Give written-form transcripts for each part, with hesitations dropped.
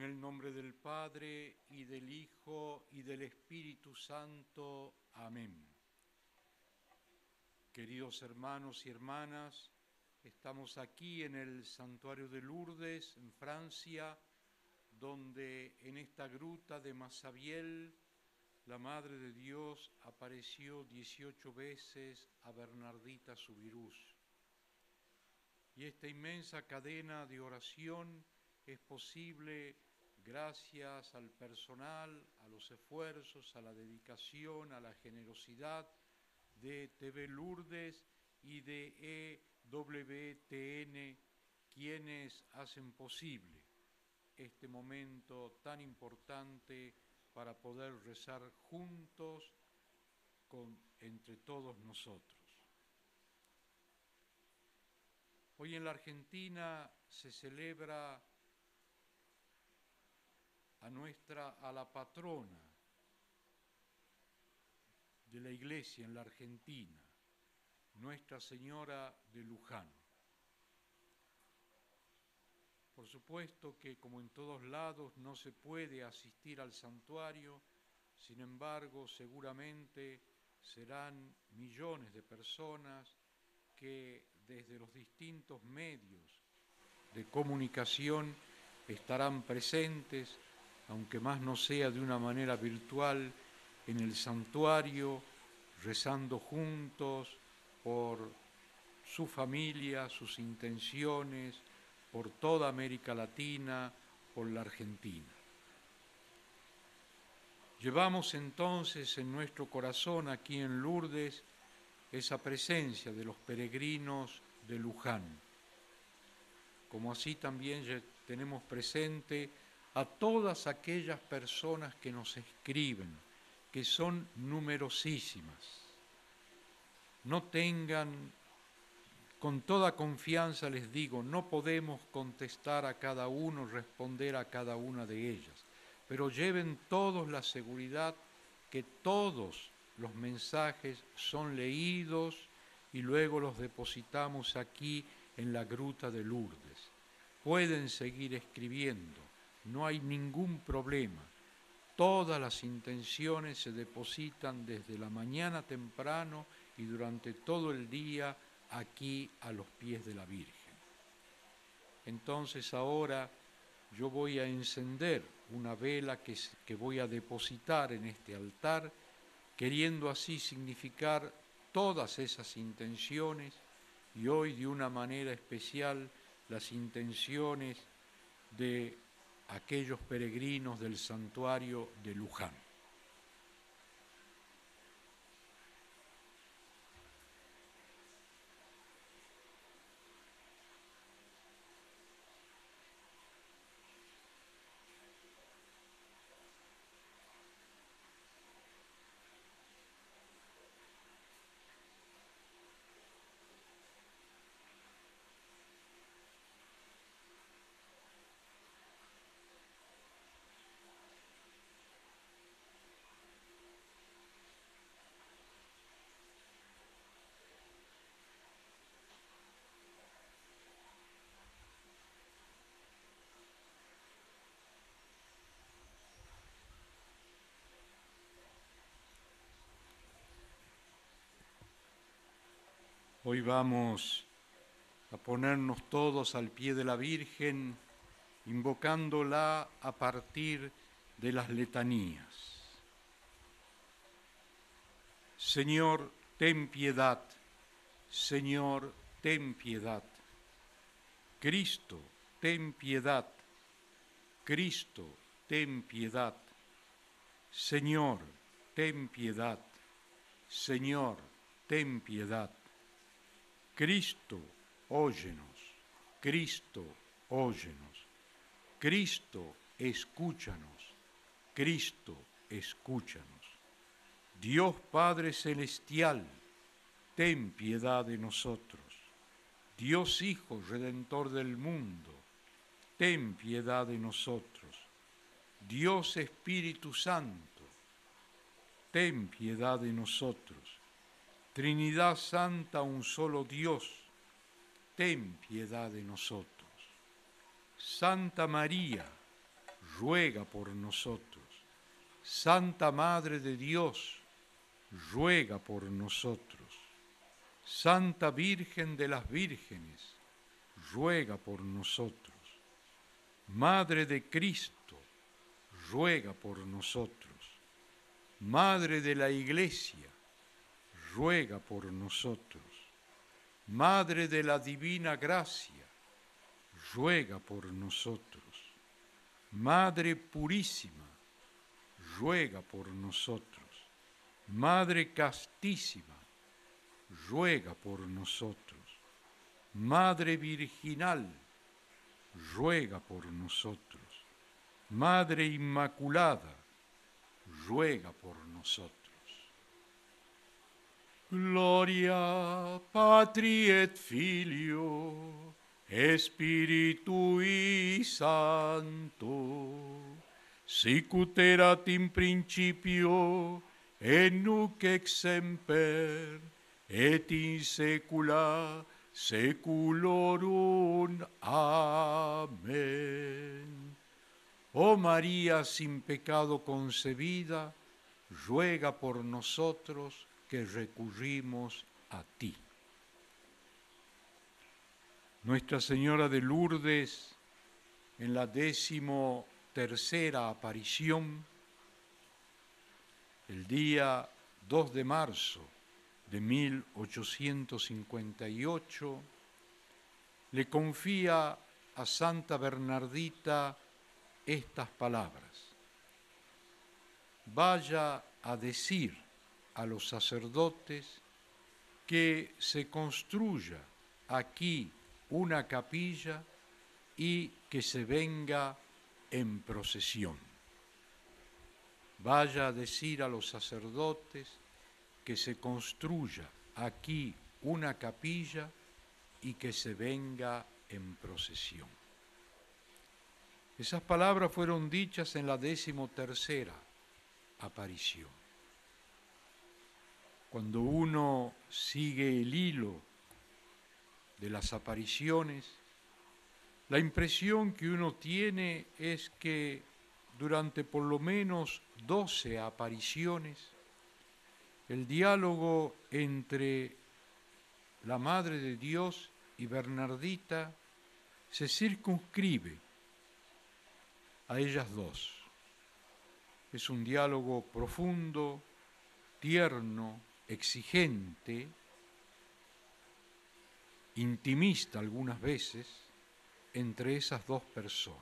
el nombre del Padre, y del Hijo, y del Espíritu Santo. Amén. Queridos hermanos y hermanas, estamos aquí en el Santuario de Lourdes, en Francia, donde en esta gruta de Massabielle, la Madre de Dios apareció 18 veces a Bernardita Subirús. Y esta inmensa cadena de oración es posible gracias al personal, a los esfuerzos, a la dedicación, a la generosidad de TV Lourdes y de EWTN, quienes hacen posible este momento tan importante para poder rezar juntos entre todos nosotros. Hoy en la Argentina se celebra a la patrona de la Iglesia en la Argentina, Nuestra Señora de Luján. Por supuesto que, como en todos lados, no se puede asistir al santuario, sin embargo, seguramente serán millones de personas que desde los distintos medios de comunicación estarán presentes, aunque más no sea de una manera virtual, en el santuario, rezando juntos por su familia, sus intenciones, por toda América Latina, por la Argentina. Llevamos entonces en nuestro corazón aquí en Lourdes esa presencia de los peregrinos de Luján, como así también tenemos presente a todas aquellas personas que nos escriben, que son numerosísimas. No tengan, con toda confianza les digo, no podemos contestar a cada uno, responder a cada una de ellas, pero lleven todos la seguridad que todos los mensajes son leídos y luego los depositamos aquí en la gruta de Lourdes. Pueden seguir escribiendo, no hay ningún problema. Todas las intenciones se depositan desde la mañana temprano y durante todo el día aquí a los pies de la Virgen. Entonces ahora yo voy a encender una vela que voy a depositar en este altar, queriendo así significar todas esas intenciones y hoy de una manera especial las intenciones de aquellos peregrinos del santuario de Luján. Hoy vamos a ponernos todos al pie de la Virgen, invocándola a partir de las letanías. Señor, ten piedad. Señor, ten piedad. Cristo, ten piedad. Cristo, ten piedad. Señor, ten piedad. Señor, ten piedad. Cristo, óyenos. Cristo, óyenos. Cristo, escúchanos. Cristo, escúchanos. Dios Padre Celestial, ten piedad de nosotros. Dios Hijo Redentor del mundo, ten piedad de nosotros. Dios Espíritu Santo, ten piedad de nosotros. Trinidad Santa, un solo Dios, ten piedad de nosotros. Santa María, ruega por nosotros. Santa Madre de Dios, ruega por nosotros. Santa Virgen de las Vírgenes, ruega por nosotros. Madre de Cristo, ruega por nosotros. Madre de la Iglesia, ruega por nosotros. Madre de la Divina Gracia, ruega por nosotros. Madre Purísima, ruega por nosotros. Madre Castísima, ruega por nosotros. Madre Virginal, ruega por nosotros. Madre Inmaculada, ruega por nosotros. Gloria Patri et Filio, Spiritui Sancto, sicut erat in principio, et nunc et semper, et in saecula saeculorum. Amén. Oh María sin pecado concebida, ruega por nosotros que recurrimos a ti. Nuestra Señora de Lourdes, en la 13ª aparición, el día 2 de marzo de 1858, le confía a Santa Bernardita estas palabras: vaya a decir a los sacerdotes que se construya aquí una capilla y que se venga en procesión. Vaya a decir a los sacerdotes que se construya aquí una capilla y que se venga en procesión. Esas palabras fueron dichas en la 13ª aparición. Cuando uno sigue el hilo de las apariciones, la impresión que uno tiene es que durante por lo menos 12 apariciones, el diálogo entre la Madre de Dios y Bernardita se circunscribe a ellas dos. Es un diálogo profundo, tierno, exigente, intimista algunas veces, entre esas dos personas.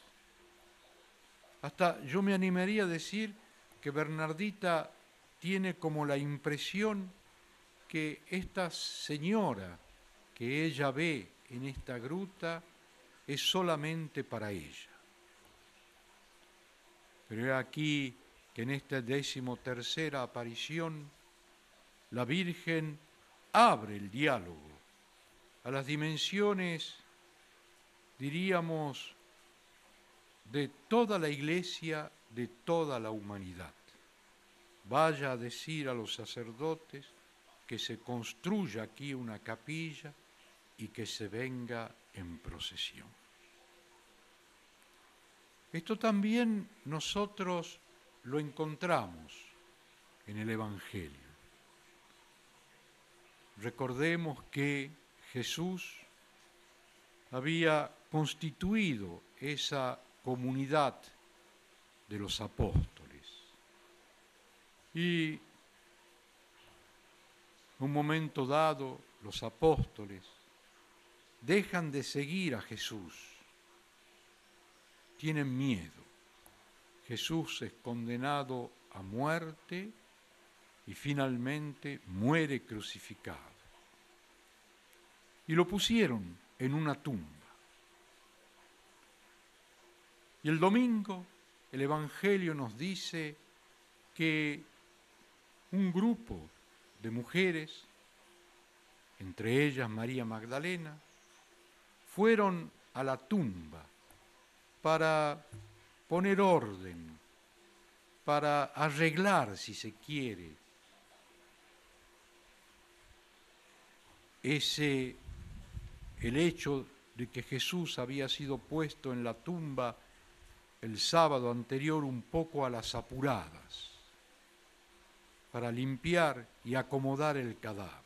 Hasta yo me animaría a decir que Bernardita tiene como la impresión que esta señora que ella ve en esta gruta es solamente para ella. Pero es aquí que en esta 13ª aparición la Virgen abre el diálogo a las dimensiones, diríamos, de toda la Iglesia, de toda la humanidad. Vaya a decir a los sacerdotes que se construya aquí una capilla y que se venga en procesión. Esto también nosotros lo encontramos en el Evangelio. Recordemos que Jesús había constituido esa comunidad de los apóstoles y en un momento dado los apóstoles dejan de seguir a Jesús, tienen miedo. Jesús es condenado a muerte y finalmente muere crucificado. Y lo pusieron en una tumba. Y el domingo el Evangelio nos dice que un grupo de mujeres, entre ellas María Magdalena, fueron a la tumba para poner orden, para arreglar, si se quiere, el hecho de que Jesús había sido puesto en la tumba el sábado anterior un poco a las apuradas para limpiar y acomodar el cadáver.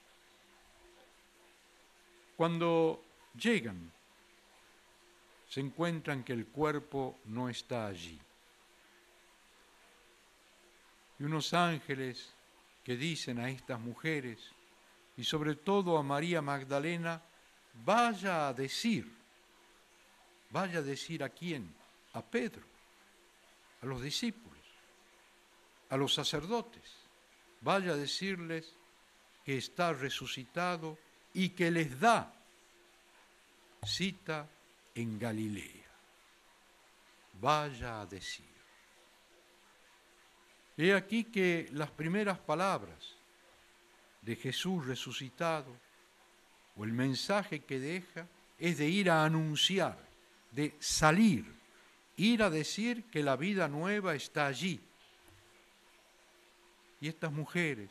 Cuando llegan, se encuentran que el cuerpo no está allí. Y unos ángeles que dicen a estas mujeres, y sobre todo a María Magdalena, vaya a decir ¿a quién? A Pedro, a los discípulos, a los sacerdotes. Vaya a decirles que está resucitado y que les da cita en Galilea. Vaya a decir. He aquí que las primeras palabras de Jesús resucitado, o el mensaje que deja, es de ir a anunciar, de salir, ir a decir que la vida nueva está allí. Y estas mujeres,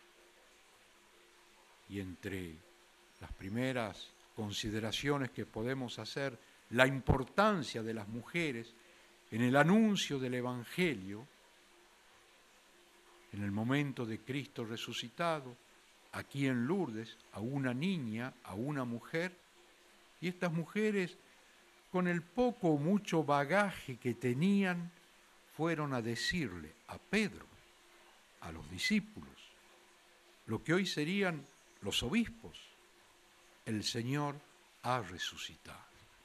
y entre las primeras consideraciones que podemos hacer, la importancia de las mujeres en el anuncio del Evangelio, en el momento de Cristo resucitado, aquí en Lourdes, a una niña, a una mujer, y estas mujeres, con el poco o mucho bagaje que tenían, fueron a decirle a Pedro, a los discípulos, lo que hoy serían los obispos: el Señor ha resucitado.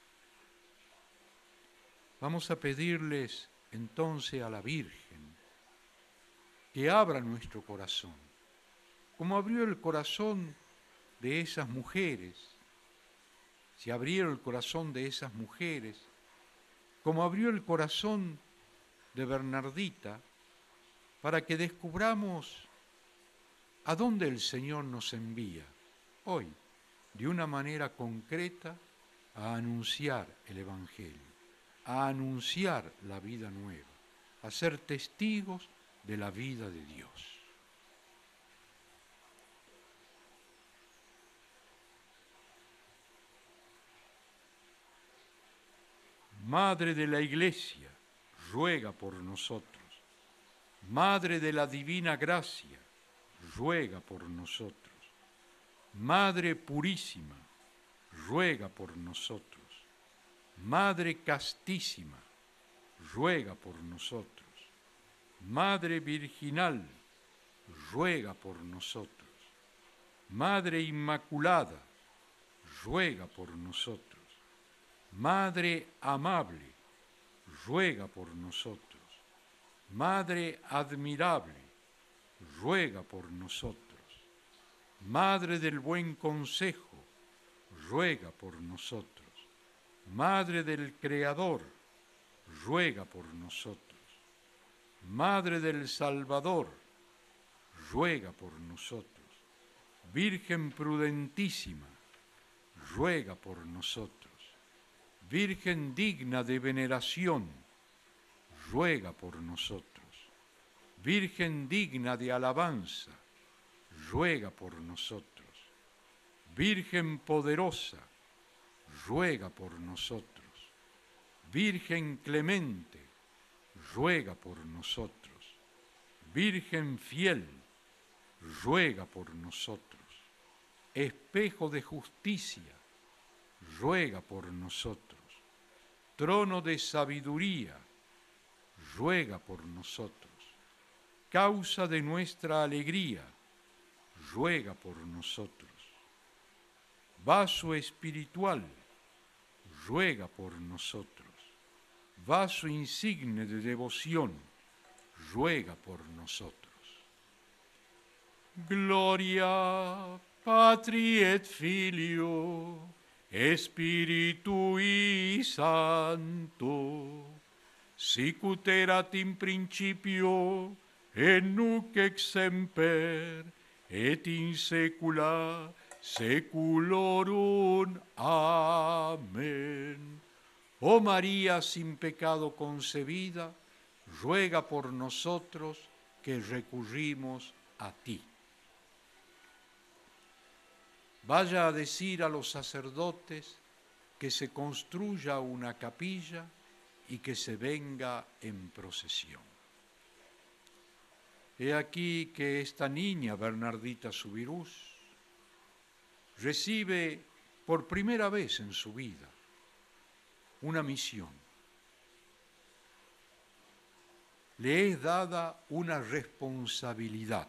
Vamos a pedirles entonces a la Virgen que abra nuestro corazón, como abrió el corazón de esas mujeres. Si abriera el corazón de esas mujeres, como abrió el corazón de Bernardita, para que descubramos a dónde el Señor nos envía hoy, de una manera concreta, a anunciar el Evangelio, a anunciar la vida nueva, a ser testigos de la vida de Dios. Madre de la Iglesia, ruega por nosotros. Madre de la Divina Gracia, ruega por nosotros. Madre purísima, ruega por nosotros. Madre castísima, ruega por nosotros. Madre virginal, ruega por nosotros. Madre inmaculada, ruega por nosotros. Madre amable, ruega por nosotros. Madre admirable, ruega por nosotros. Madre del buen consejo, ruega por nosotros. Madre del Creador, ruega por nosotros. Madre del Salvador, ruega por nosotros. Virgen prudentísima, ruega por nosotros. Virgen digna de veneración, ruega por nosotros. Virgen digna de alabanza, ruega por nosotros. Virgen poderosa, ruega por nosotros. Virgen clemente, ruega por nosotros. Virgen fiel, ruega por nosotros. Espejo de justicia, ruega por nosotros. Trono de sabiduría, ruega por nosotros. Causa de nuestra alegría, ruega por nosotros. Vaso espiritual, ruega por nosotros. Vaso insigne de devoción, ruega por nosotros. Gloria Patri et Filio, Spiritui Sancto, sicut erat in principio, et nunc et semper, et in saecula saeculorum. Amén. Oh María sin pecado concebida, ruega por nosotros que recurrimos a ti. Vaya a decir a los sacerdotes que se construya una capilla y que se venga en procesión. He aquí que esta niña, Bernardita Subirús, recibe por primera vez en su vida una misión. Le es dada una responsabilidad.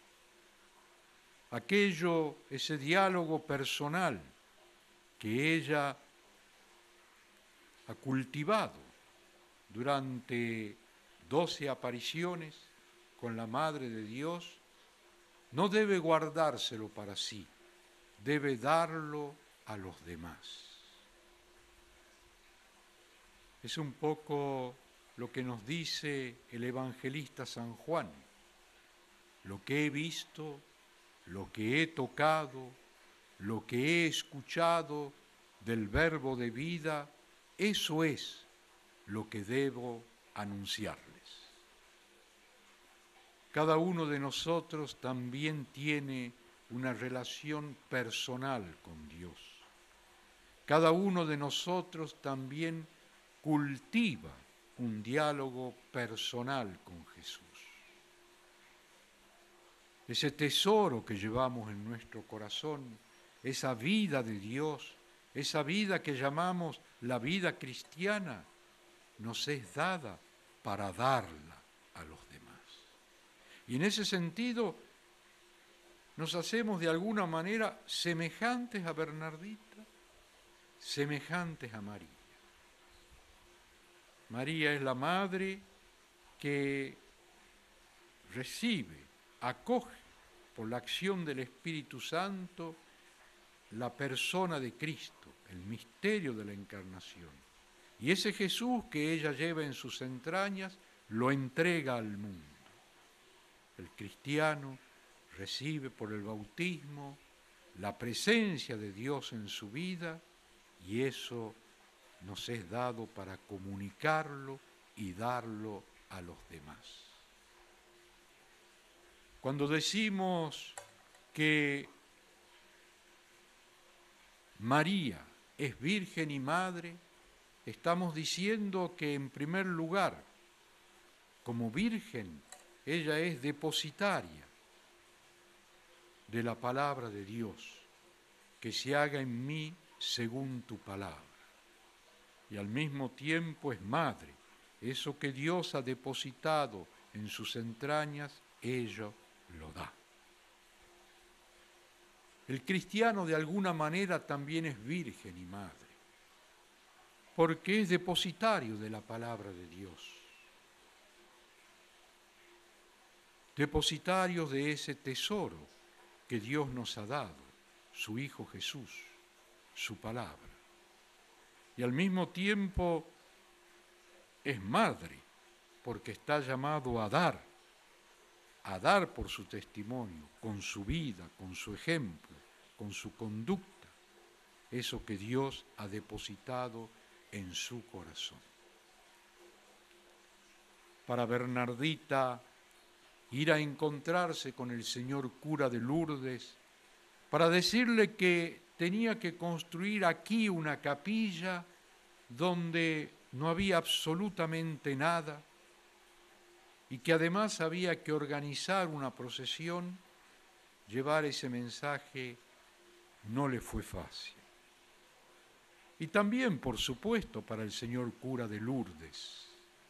Ese diálogo personal que ella ha cultivado durante 12 apariciones con la Madre de Dios, no debe guardárselo para sí, debe darlo a los demás. Es un poco lo que nos dice el evangelista San Juan. Lo que he visto, lo que he tocado, lo que he escuchado del Verbo de vida, eso es lo que debo anunciarles. Cada uno de nosotros también tiene una relación personal con Dios. Cada uno de nosotros también cultiva un diálogo personal con Jesús. Ese tesoro que llevamos en nuestro corazón, esa vida de Dios, esa vida que llamamos la vida cristiana, nos es dada para darla a los demás. Y en ese sentido nos hacemos de alguna manera semejantes a Bernardita, semejantes a María. María es la madre que recibe, acoge por la acción del Espíritu Santo la persona de Cristo, el misterio de la encarnación. Y ese Jesús que ella lleva en sus entrañas lo entrega al mundo. El cristiano recibe por el bautismo la presencia de Dios en su vida y eso nos es dado para comunicarlo y darlo a los demás. Cuando decimos que María es virgen y madre, estamos diciendo que en primer lugar, como virgen, ella es depositaria de la palabra de Dios, que se haga en mí según tu palabra. Y al mismo tiempo es madre, eso que Dios ha depositado en sus entrañas, ella lo da. El cristiano de alguna manera también es virgen y madre, porque es depositario de la palabra de Dios, depositario de ese tesoro que Dios nos ha dado, su Hijo Jesús, su palabra. Y al mismo tiempo es madre, porque está llamado a dar por su testimonio, con su vida, con su ejemplo, con su conducta, eso que Dios ha depositado en su corazón. Para Bernardita, ir a encontrarse con el señor cura de Lourdes, para decirle que tenía que construir aquí una capilla donde no había absolutamente nada y que además había que organizar una procesión, llevar ese mensaje no le fue fácil. Y también, por supuesto, para el señor cura de Lourdes,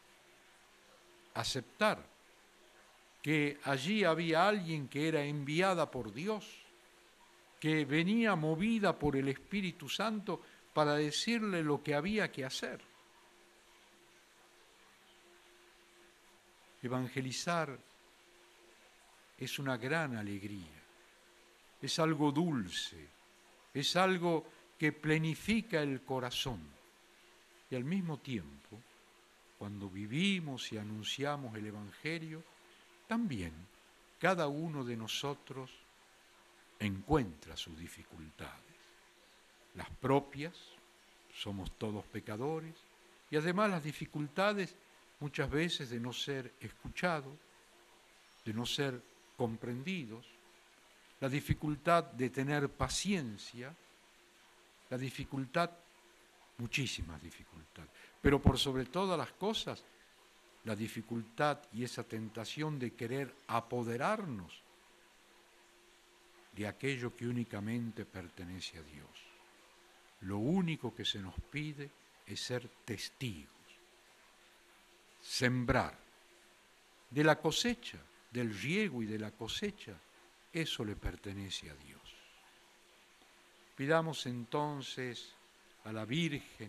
aceptar que allí había alguien que era enviada por Dios, que venía movida por el Espíritu Santo para decirle lo que había que hacer. Evangelizar es una gran alegría, es algo dulce, es algo que plenifica el corazón. Y al mismo tiempo, cuando vivimos y anunciamos el Evangelio, también cada uno de nosotros encuentra sus dificultades. Las propias, somos todos pecadores, y además las dificultades muchas veces de no ser escuchados, de no ser comprendidos, la dificultad de tener paciencia, la dificultad, muchísimas dificultades. pero por sobre todas las cosas, la dificultad y esa tentación de querer apoderarnos de aquello que únicamente pertenece a Dios. Lo único que se nos pide es ser testigos, sembrar. De la cosecha, del riego y de la cosecha, eso le pertenece a Dios. Pidamos entonces a la Virgen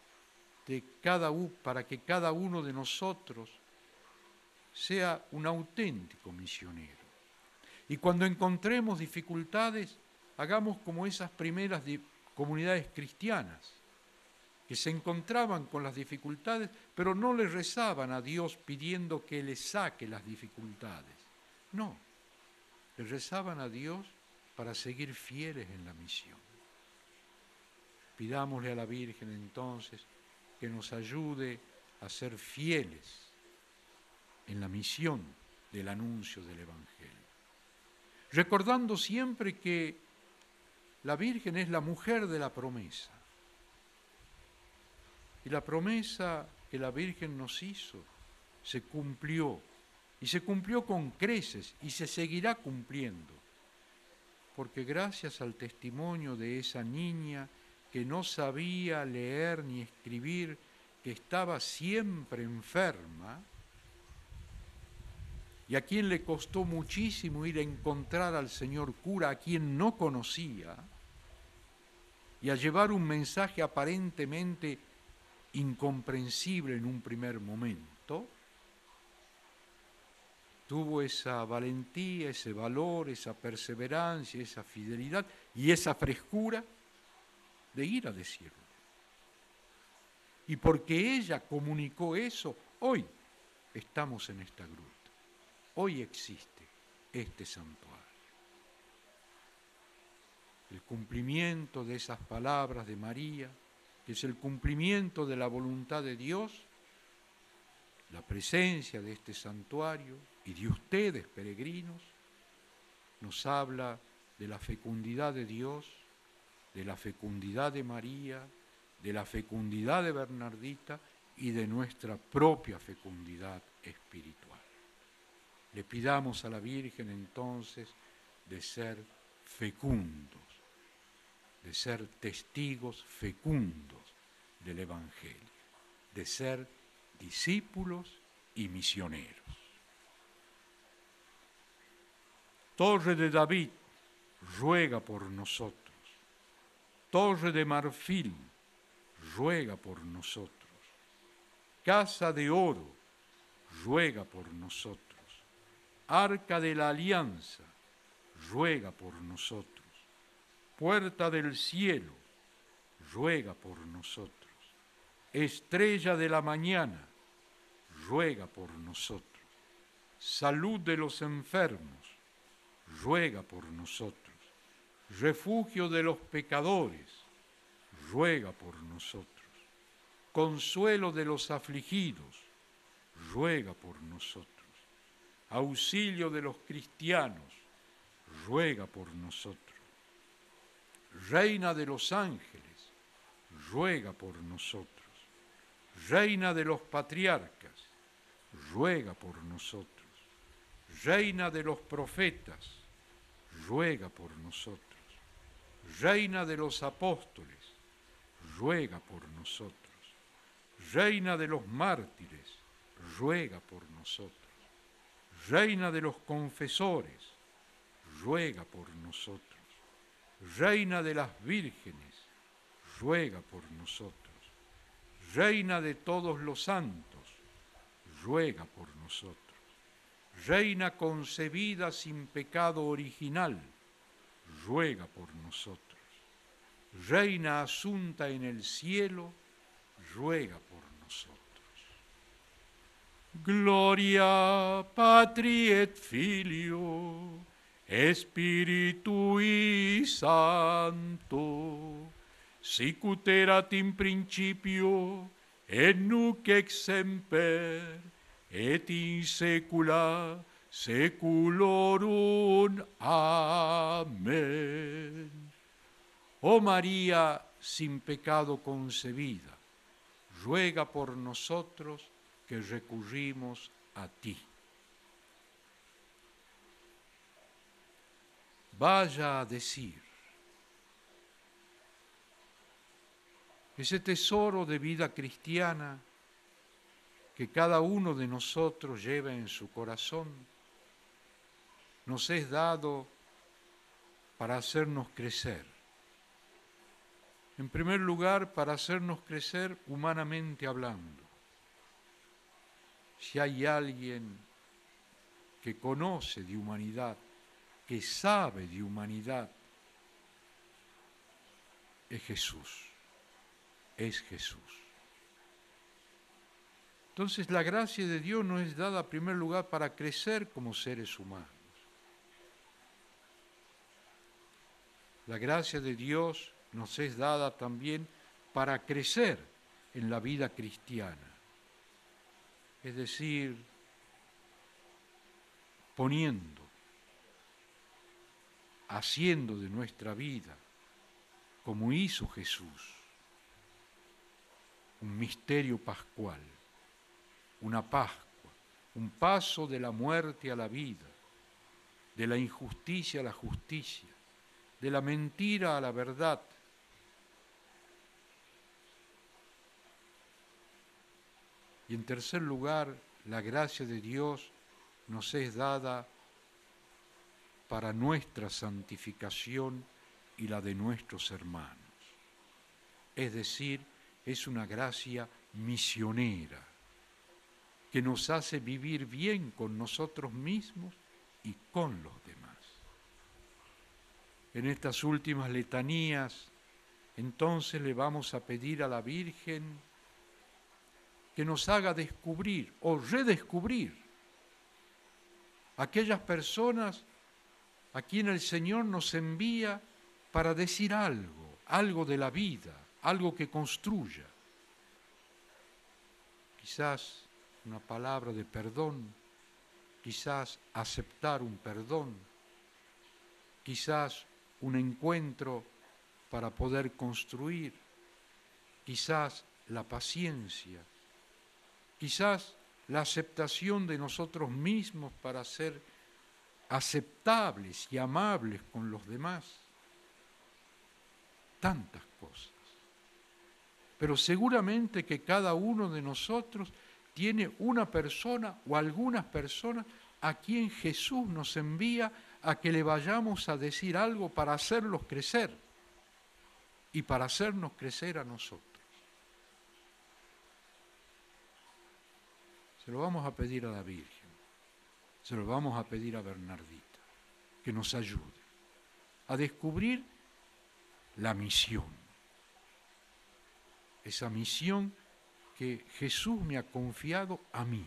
para que cada uno de nosotros sea un auténtico misionero. Y cuando encontremos dificultades, hagamos como esas primeras comunidades cristianas, que se encontraban con las dificultades, pero no le rezaban a Dios pidiendo que les saque las dificultades. No, le rezaban a Dios para seguir fieles en la misión. Pidámosle a la Virgen entonces que nos ayude a ser fieles en la misión del anuncio del Evangelio. Recordando siempre que la Virgen es la mujer de la promesa. Y la promesa que la Virgen nos hizo se cumplió, y se cumplió con creces, y se seguirá cumpliendo, porque gracias al testimonio de esa niña que no sabía leer ni escribir, que estaba siempre enferma, y a quien le costó muchísimo ir a encontrar al señor cura, a quien no conocía, y a llevar un mensaje aparentemente incomprensible en un primer momento, tuvo esa valentía, ese valor, esa perseverancia, esa fidelidad y esa frescura de ir a decirlo. Y porque ella comunicó eso, hoy estamos en esta gruta. Hoy existe este santuario. El cumplimiento de esas palabras de María, que es el cumplimiento de la voluntad de Dios, la presencia de este santuario y de ustedes, peregrinos, nos habla de la fecundidad de Dios, de la fecundidad de María, de la fecundidad de Bernardita y de nuestra propia fecundidad espiritual. Le pidamos a la Virgen entonces de ser fecundos, de ser testigos fecundos del Evangelio, de ser discípulos y misioneros. Torre de David, ruega por nosotros. Torre de marfil, ruega por nosotros. Casa de oro, ruega por nosotros. Arca de la alianza, ruega por nosotros. Puerta del cielo, ruega por nosotros. Estrella de la mañana, ruega por nosotros. Salud de los enfermos, ruega por nosotros. Refugio de los pecadores, ruega por nosotros. Consuelo de los afligidos, ruega por nosotros. Auxilio de los cristianos, ruega por nosotros. Reina de los ángeles, ruega por nosotros. Reina de los patriarcas, ruega por nosotros. Reina de los profetas, ruega por nosotros. Reina de los apóstoles, ruega por nosotros. Reina de los mártires, ruega por nosotros. Reina de los confesores, ruega por nosotros. Reina de las vírgenes, ruega por nosotros. Reina de todos los santos, ruega por nosotros. Reina concebida sin pecado original, ruega por nosotros. Reina asunta en el cielo, ruega por nosotros. Gloria Patri et Filio, Spiritui Sancto, sicut erat in principio, et nunc et semper, et in saecula saeculorum. Amén. Oh María sin pecado concebida, ruega por nosotros que recurrimos a ti. Vaya a decir ese tesoro de vida cristiana que cada uno de nosotros lleva en su corazón, nos es dado para hacernos crecer. En primer lugar, para hacernos crecer humanamente hablando. Si hay alguien que conoce de humanidad, que sabe de humanidad, es Jesús. Es Jesús. Entonces la gracia de Dios nos es dada en primer lugar para crecer como seres humanos. La gracia de Dios nos es dada también para crecer en la vida cristiana. Es decir, poniendo, haciendo de nuestra vida, como hizo Jesús, un misterio pascual, una Pascua, un paso de la muerte a la vida, de la injusticia a la justicia, de la mentira a la verdad. Y en tercer lugar, la gracia de Dios nos es dada para nuestra santificación y la de nuestros hermanos. Es decir, es una gracia misionera que nos hace vivir bien con nosotros mismos y con los demás. En estas últimas letanías, entonces le vamos a pedir a la Virgen que nos haga descubrir o redescubrir aquellas personas a quienes el Señor nos envía para decir algo de la vida, algo que construya. Quizás una palabra de perdón, quizás aceptar un perdón, quizás un encuentro para poder construir, quizás la paciencia, quizás la aceptación de nosotros mismos para ser aceptables y amables con los demás. Tantas cosas. Pero seguramente que cada uno de nosotros tiene una persona o algunas personas a quien Jesús nos envía a que le vayamos a decir algo para hacerlos crecer y para hacernos crecer a nosotros. Se lo vamos a pedir a la Virgen, se lo vamos a pedir a Bernardita, que nos ayude a descubrir la misión, esa misión que Jesús me ha confiado a mí.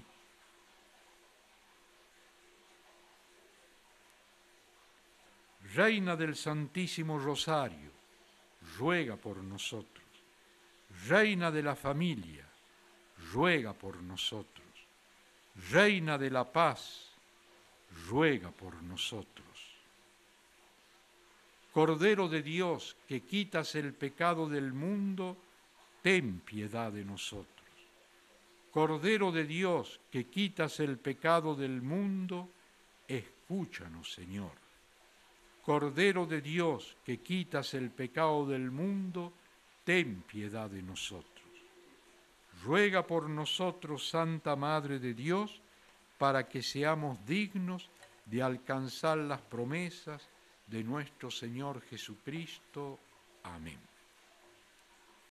Reina del Santísimo Rosario, ruega por nosotros. Reina de la familia, ruega por nosotros. Reina de la paz, ruega por nosotros. Cordero de Dios, que quitas el pecado del mundo, ten piedad de nosotros. Cordero de Dios, que quitas el pecado del mundo, escúchanos, Señor. Cordero de Dios, que quitas el pecado del mundo, ten piedad de nosotros. Ruega por nosotros, Santa Madre de Dios, para que seamos dignos de alcanzar las promesas de nuestro Señor Jesucristo. Amén.